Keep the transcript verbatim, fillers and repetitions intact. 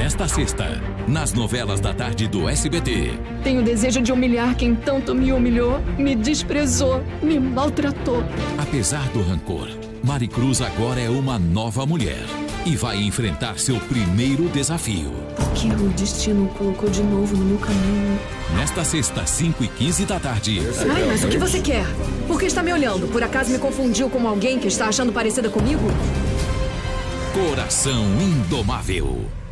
Nesta sexta, nas novelas da tarde do S B T. Tenho o desejo de humilhar quem tanto me humilhou, me desprezou, me maltratou. Apesar do rancor, Maricruz agora é uma nova mulher e vai enfrentar seu primeiro desafio. Por que o destino colocou de novo no meu caminho? Nesta sexta, cinco e quinze da tarde. Ai, mas o que você quer? Por que está me olhando? Por acaso me confundiu com alguém que está achando parecida comigo? Coração Indomável.